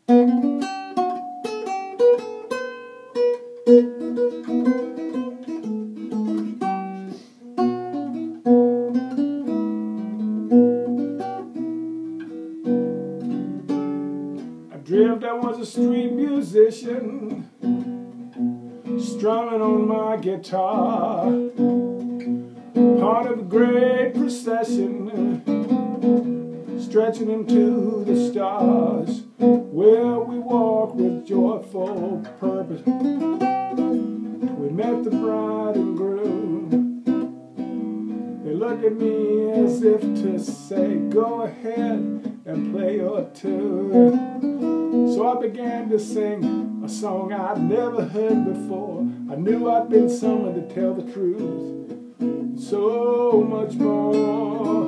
Dreamt I was a street musician, strumming on my guitar, part of a great procession, stretching into the stars, where we walk with joyful purpose. We met the bride and groom. They looked at me as if to say, go ahead and play your tune. So I began to sing a song I'd never heard before. I knew I'd been summoned to tell the truth, so much more.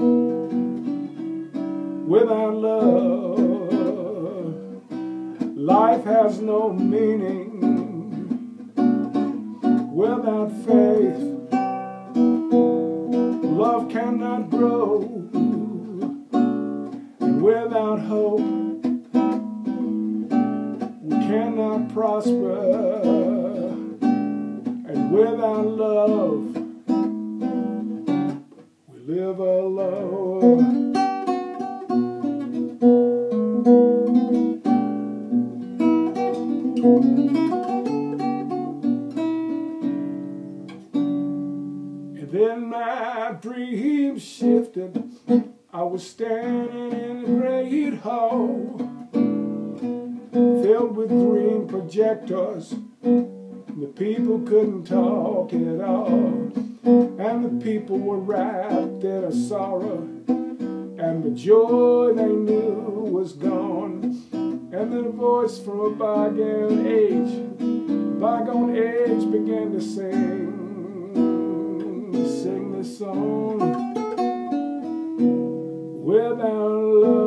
Without love, life has no meaning. Without faith, love cannot grow. And without hope, cannot prosper. And without love, we live alone. And then my dreams shifted. I was standing in a great hall, filled with green projectors. The people couldn't talk at all, and the people were wrapped in a sorrow, and the joy they knew was gone. And then a voice from a bygone age began to sing this song. Without love,